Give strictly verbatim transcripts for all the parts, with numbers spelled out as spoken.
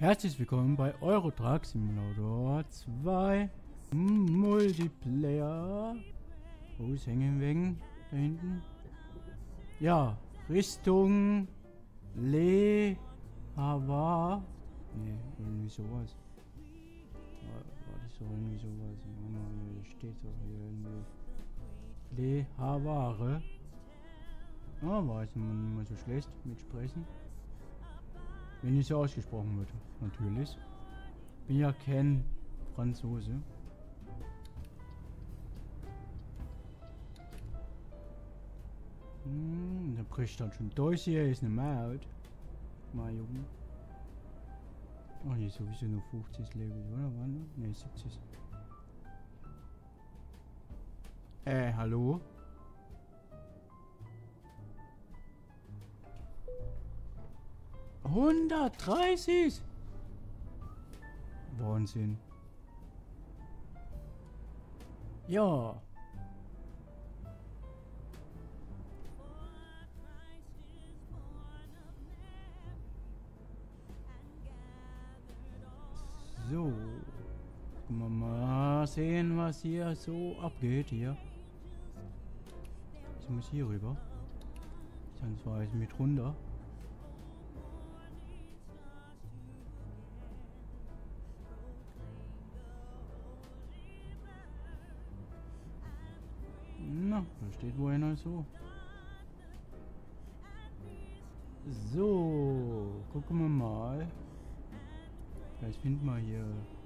Herzlich willkommen bei Euro Truck Simulator zwei Multiplayer. Wo ist Hängenwegen? Da hinten. Ja, Richtung Le Havre. Ne, irgendwie sowas. War, war das so irgendwie sowas? Hier steht doch hier irgendwie. Le Havre. Ah, war jetzt nicht mal so schlecht mit Sprechen. Wenn nicht so ausgesprochen wird, natürlich. Bin ja kein Franzose. Hm, der bricht dann schon durch hier, ist eine Maut. Mal Jungen. Oh, hier ist sowieso nur fünfzig Level, oder? Wann? Ne, siebzig. Äh, hallo? hundertdreißig! Wahnsinn. Ja. So. Gucken wir mal sehen, was hier so abgeht hier. Ich muss hier rüber. Sonst war ich mit runter. Na, da steht wohl einer so. So, gucken wir mal. Vielleicht finden wir hier.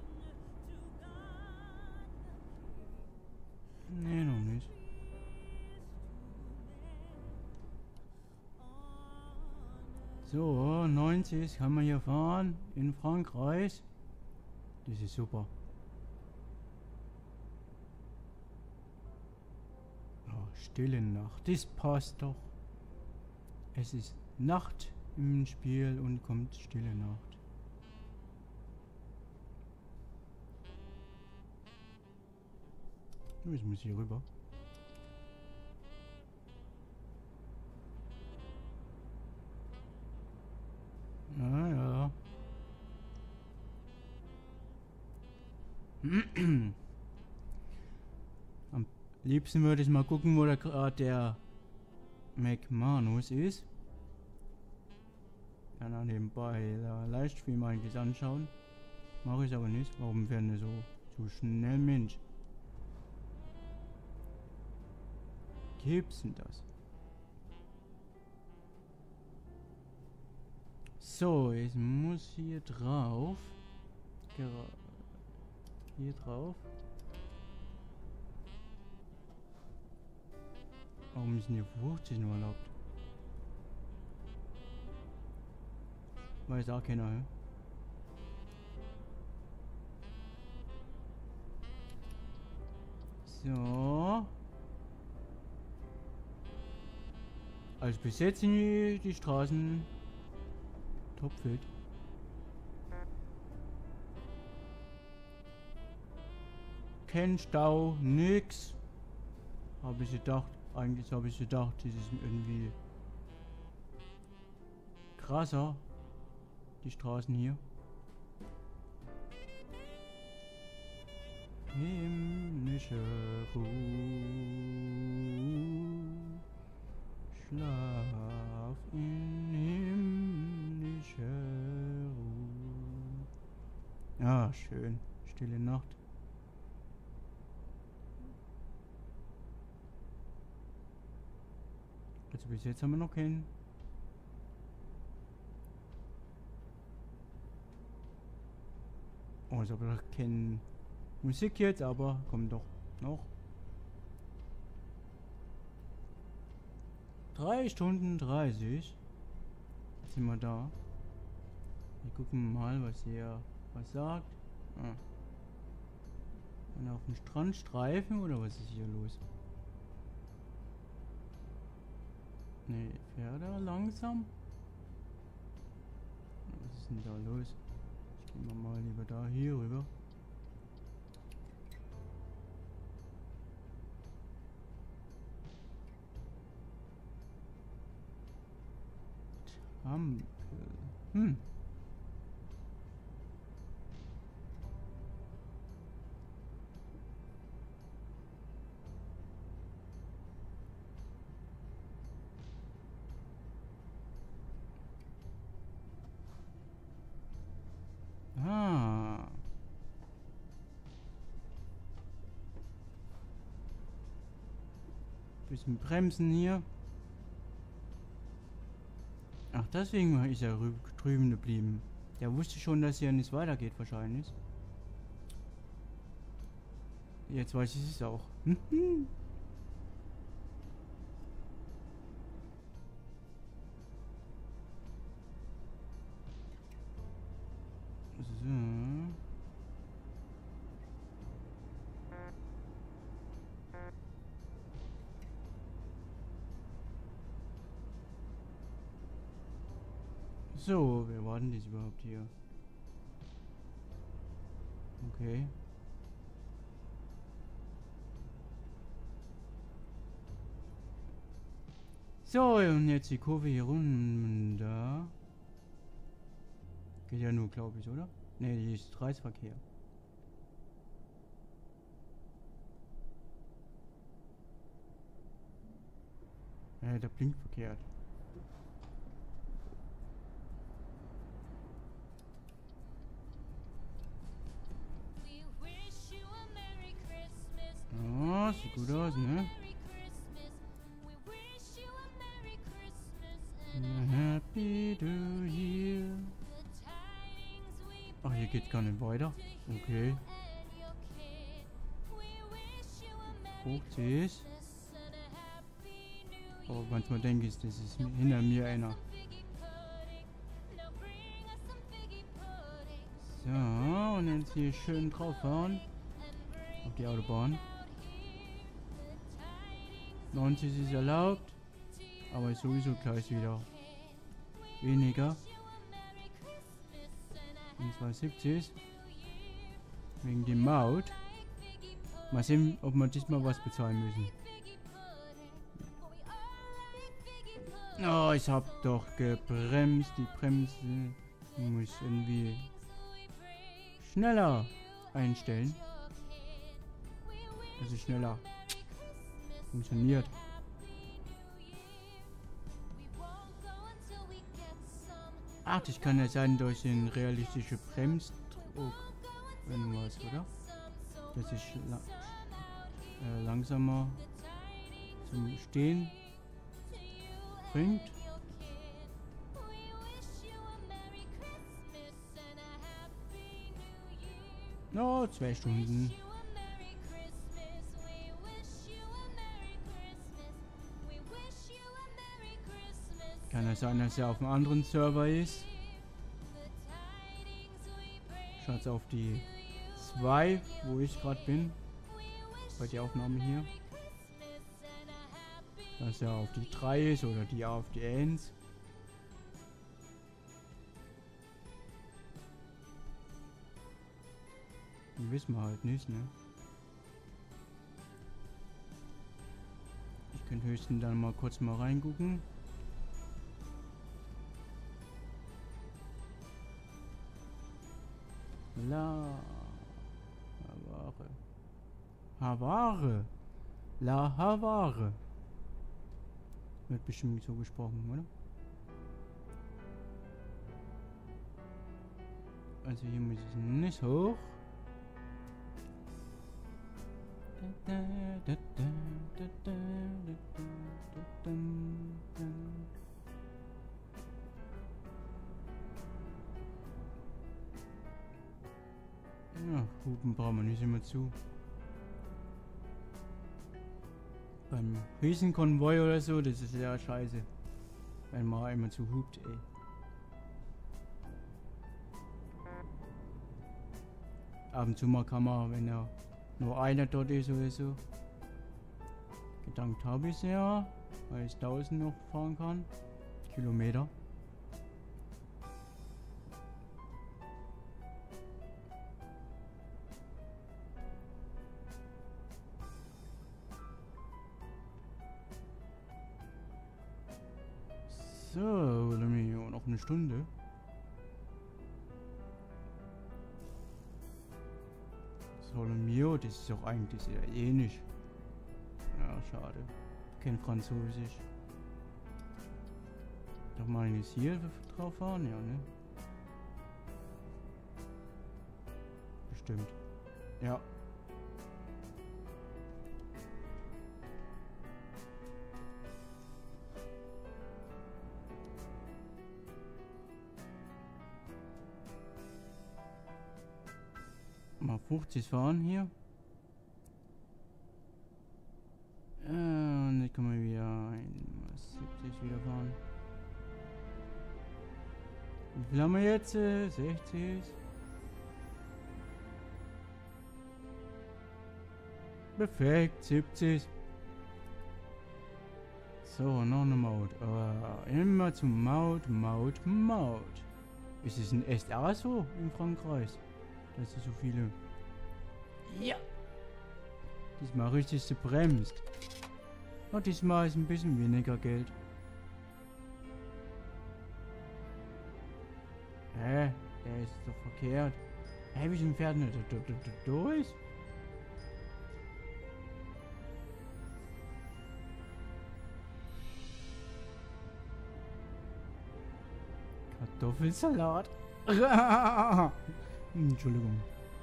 Nee, noch nicht. So, neunzig kann man hier fahren in Frankreich. Das ist super. Stille Nacht, das passt doch. Es ist Nacht im Spiel und kommt stille Nacht. Ich muss hier rüber. Naja. Am liebsten würde ich mal gucken, wo da gerade der McManus ist. Kann er nebenbei da Livestream eigentlich anschauen. Mache ich aber nicht. Warum werden wir so, so schnell, Mensch? Gibt's denn das? So, ich muss hier drauf. Gera hier drauf. Warum ist denn hier fünfzig nur erlaubt? Weiß auch keiner, hä? So. Also bis jetzt sind die, die Straßen topfit. Kein Stau, nix. Habe ich gedacht. Eigentlich habe ich gedacht, das ist irgendwie krasser, die Straßen hier. Himmlische Ruhe, Schlaf in himmlischer Ruhe. Ja, schön, stille Nacht. Also bis jetzt haben wir noch keinen. Oh, ich habe noch keine Musik jetzt, aber kommt doch noch. Drei Stunden dreißig. Jetzt sind wir da. Wir gucken mal, was hier was sagt. Ah. Und auf dem Strandstreifen oder was ist hier los? Ne, fährt er langsam? Was ist denn da los? Ich gehe mal lieber da hier rüber. Tampel. Hm. Aha. Bisschen bremsen hier. Ach, deswegen ist er drüben geblieben. Der wusste schon, dass hier nicht weitergeht wahrscheinlich. Jetzt weiß ich es auch. So. So, wer war denn das überhaupt hier? Okay. So, und jetzt die Kurve hier runter. Geht ja nur, glaube ich, oder? Ne, die ist Kreisverkehr. Ja, der blinkt verkehrt. Oh, sieht gut aus, ne? Happy New Year. Ach, hier geht's gar nicht weiter. Okay. fünfzig. Oh, manchmal denke ich, das ist hinter mir einer. So, und jetzt hier schön drauf fahren. Auf die Autobahn. neunzig ist erlaubt. Aber ist sowieso gleich wieder weniger. Und zwar siebzig. Wegen dem Maut. Mal sehen, ob wir diesmal was bezahlen müssen. Oh, ich hab doch gebremst. Die Bremse muss irgendwie schneller einstellen. Das ist schneller funktioniert. Ach, das kann ja sein durch den realistischen Bremsdruck. Wenn was, oder? Das ist la äh, langsamer zum Stehen bringt. No, zwei Stunden. Kann ja sein, dass er auf einem anderen Server ist. Schaut auf die zwei, wo ich gerade bin. Bei der Aufnahme hier. Dass er auf die drei ist oder die auf die eins. Die wissen wir halt nicht, ne? Ich könnte höchstens dann mal kurz mal reingucken. La Havare. Havare. La Havare. Wird bestimmt so gesprochen, oder? Also hier muss ich nicht hoch. Ja, Hupen brauchen wir nicht immer zu. Beim Riesenkonvoi oder so, das ist ja scheiße. Wenn man immer zu hupt, ey. Ab und zu mal kann man, wenn ja nur einer dort ist oder so. Gedankt habe ich ja, weil ich tausend noch fahren kann. Kilometer. So, noch eine Stunde. Solomio, das ist doch eigentlich sehr ähnlich. Ja, schade. Kein Französisch. Doch mal jetzt hier drauf fahren, ja, ne? stimmt. Ja. Mal fünfzig fahren hier. Äh, und jetzt können wir wieder siebzig wieder fahren. Wie viel haben wir jetzt? Äh, sechzig. Perfekt, siebzig. So, noch eine Maut. Oh, immer zum Maut, Maut, Maut. Ist es ein S R so in Frankreich? Dass sie so viele... Ja! Diesmal richtig gebremst. Oh, diesmal ist ein bisschen weniger Geld. Hä? Der ist doch verkehrt. Hä, wie sind Pferde durch? Kartoffelsalat. Entschuldigung.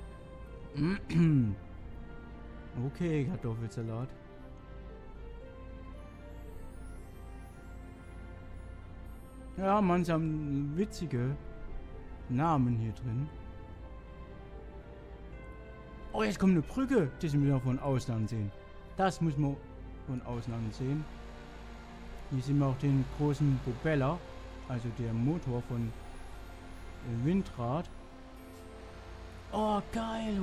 Okay, Kartoffelsalat. Ja, manche haben witzige Namen hier drin. Oh, jetzt kommt eine Brücke, die müssen wir von Ausland sehen. Das muss man von Ausland sehen. Hier sehen wir auch den großen Propeller, also der Motor von Windrad. Oh, geil!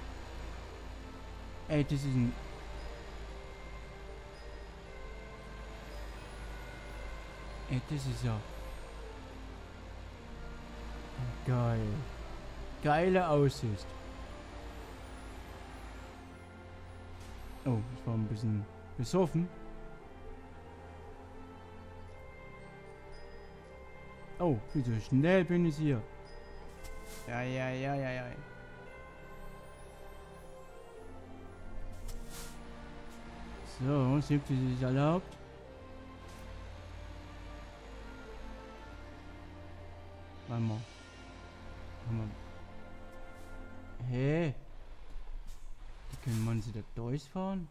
Ey, das ist ein... Ey, das ist ja... Geil. Geile Aussicht. Oh, ich war ein bisschen besoffen. Oh, wie so schnell bin ich hier. Ja, ja, ja, ja, ja. So, siebzig ist erlaubt. Warte mal. Hä? Hey. Die können man sie da durchfahren?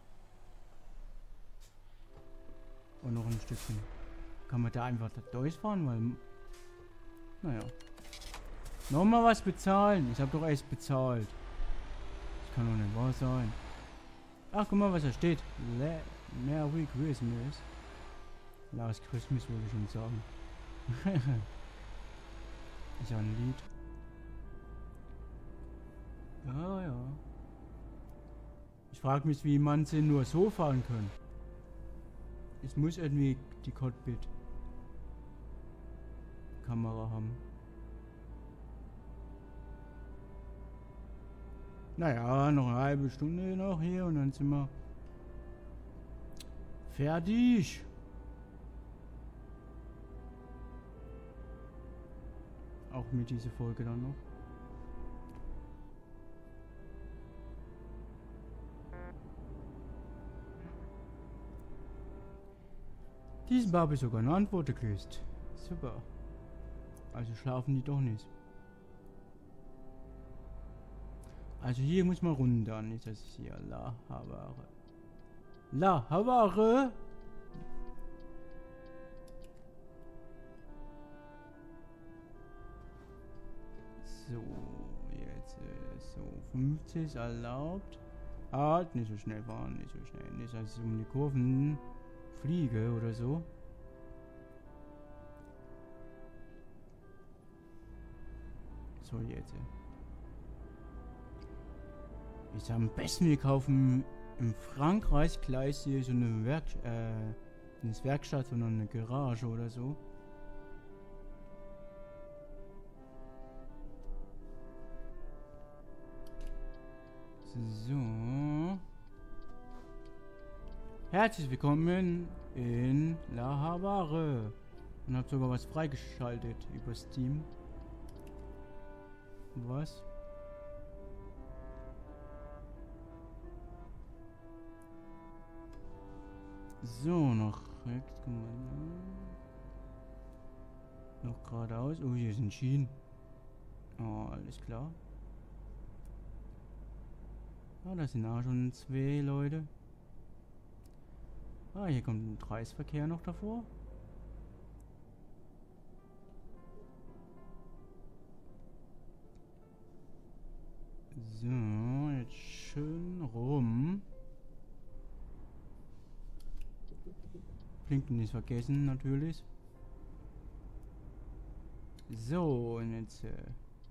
Und noch ein Stückchen. Kann man da einfach da durchfahren? Weil... Naja. Nochmal was bezahlen. Ich habe doch erst bezahlt. Das kann doch nicht wahr sein. Ach, guck mal, was da steht. Le Merry Christmas. Last Christmas wollte ich schon sagen. Ist ja ein Lied. Ja, ja. Ich frage mich, wie man sie nur so fahren kann. Es muss irgendwie die Cockpit-Kamera haben. Naja, noch eine halbe Stunde noch hier und dann sind wir fertig. Auch mit dieser Folge dann noch. Diesmal habe ich sogar eine Antwort gekriegt. Super. Also schlafen die doch nicht. Also hier muss man runter. Nicht, dass ich hier La Havare. La Havare. So, jetzt ist so fünfzig erlaubt. Ah, nicht so schnell fahren, nicht so schnell. Nicht, dass ich um die Kurven fliege oder so. So, jetzt. Ich am besten, wir kaufen in Frankreich gleich hier so eine Werk äh, nicht Werkstatt, sondern eine Garage oder so. So. Herzlich willkommen in La Havare. Und hab sogar was freigeschaltet über Steam. Was? So, noch rechts. Noch geradeaus. Oh, hier sind Schienen. Oh, alles klar. Ah, da sind auch schon zwei Leute. Ah, hier kommt ein Kreisverkehr noch davor. So, jetzt schön rum. Blinken nicht vergessen, natürlich. So, und jetzt äh,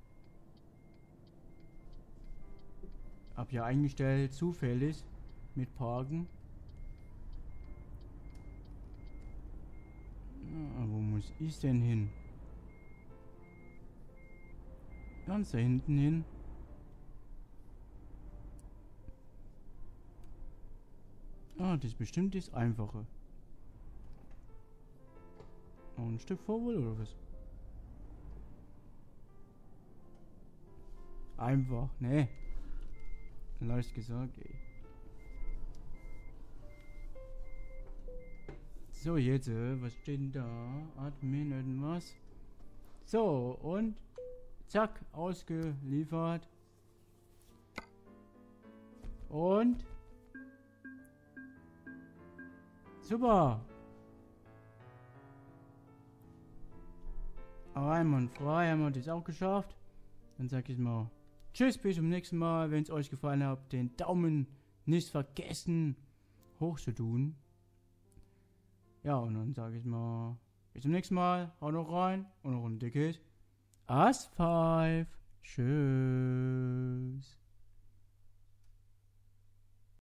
hab ja eingestellt, zufällig mit Parken. Ah, wo muss ich denn hin? Ganz da hinten hin. Ah, das ist bestimmt das Einfache. Noch ein Stück vorwohl oder was? Einfach, ne? Leicht gesagt, ey. So, jetzt, äh, was steht denn da? Admin, irgendwas. So, und zack, ausgeliefert. Und super. Aber einwandfrei haben wir das auch geschafft. Dann sag ich mal tschüss, bis zum nächsten Mal. Wenn es euch gefallen hat, den Daumen nicht vergessen hoch zu tun. Ja, und dann sage ich mal bis zum nächsten Mal. Haut noch rein und noch ein dickes Ass Five. Tschüss.